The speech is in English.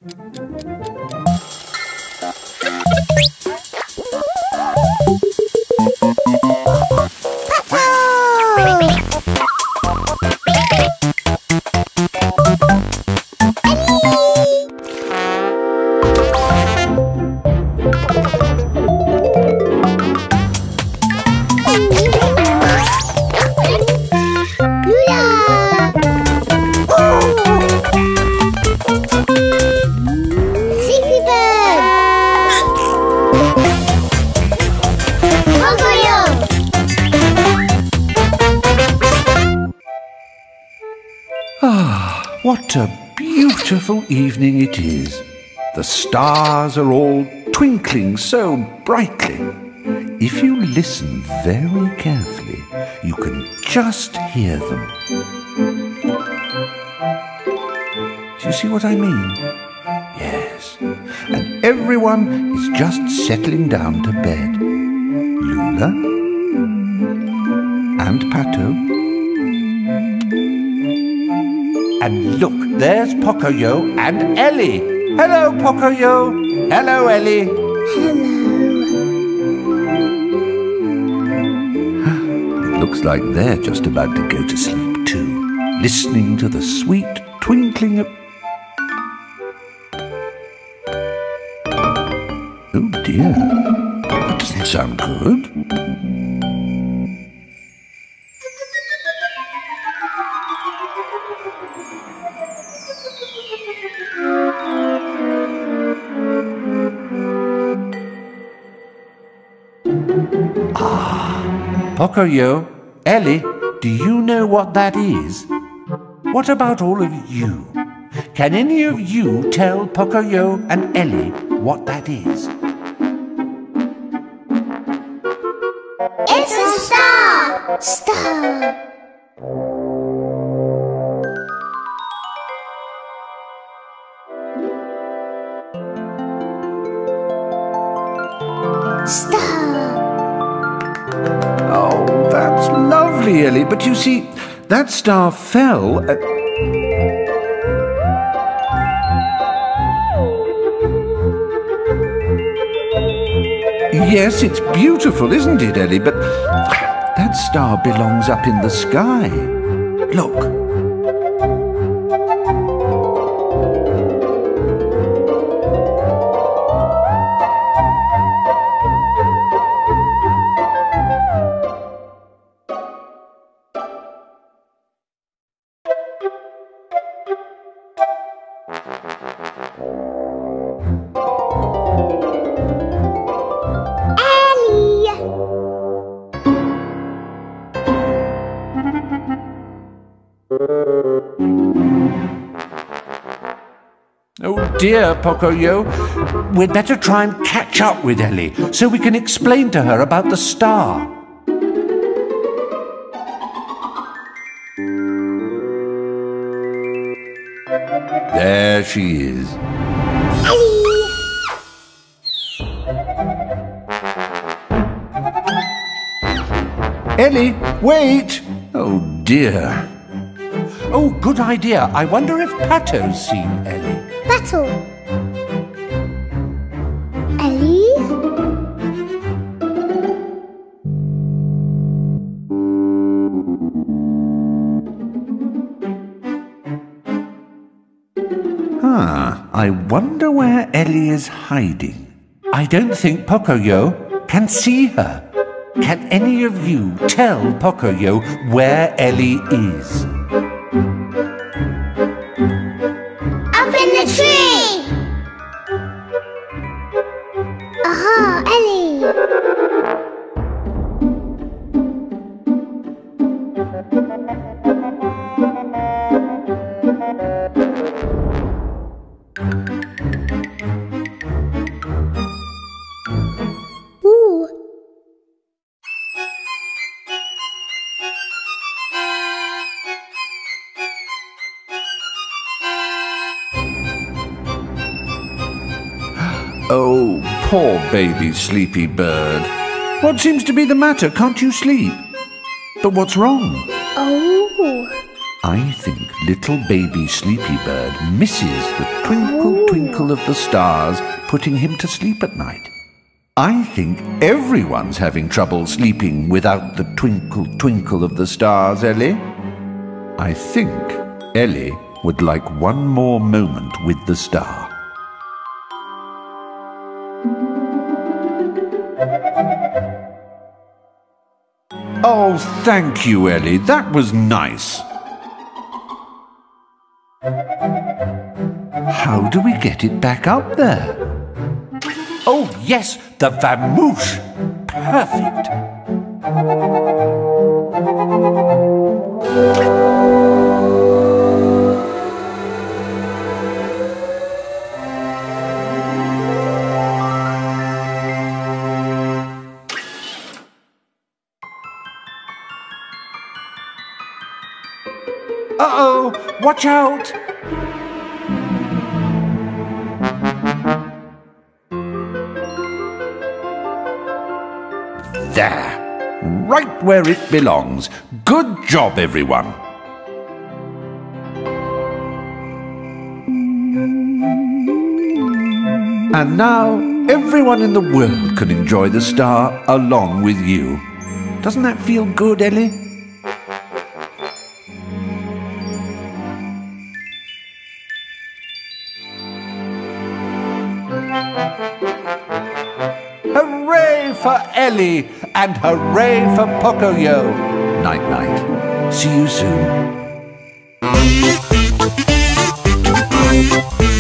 What a beautiful evening it is. The stars are all twinkling so brightly. If you listen very carefully, you can just hear them. Do you see what I mean? Yes. And everyone is just settling down to bed. Lula and Pato. And look, there's Pocoyo and Elly. Hello, Pocoyo. Hello, Elly. Hello. It looks like they're just about to go to sleep too, listening to the sweet twinkling of... Oh dear, that doesn't sound good. Pocoyo, Elly, do you know what that is? What about all of you? Can any of you tell Pocoyo and Elly what that is? It's a star! Star! Star! Oh, that's lovely, Elly. But you see, that star fell at... Yes, it's beautiful, isn't it, Elly? But that star belongs up in the sky. Look. Oh dear, Pocoyo. We'd better try and catch up with Elly so we can explain to her about the star. There she is. Elly, wait! Oh dear. Oh, good idea. I wonder if Pato's seen Elly. Pato. Elly? I wonder where Elly is hiding. I don't think Pocoyo can see her. Can any of you tell Pocoyo where Elly is? Up in the tree! Aha, Elly! Ooh. Oh, poor baby sleepy bird. What seems to be the matter? Can't you sleep? But what's wrong? Oh. I think little baby Sleepy Bird misses the twinkle, twinkle of the stars putting him to sleep at night. I think everyone's having trouble sleeping without the twinkle, twinkle of the stars, Elly. I think Elly would like one more moment with the star. Oh, thank you, Elly. That was nice. How do we get it back up there? Oh, yes, the vamoose. Perfect. Uh-oh, watch out! There, right where it belongs. Good job, everyone. And now, everyone in the world can enjoy the star along with you. Doesn't that feel good, Elly? Hooray for Elly and hooray for Pocoyo. Night-night. See you soon.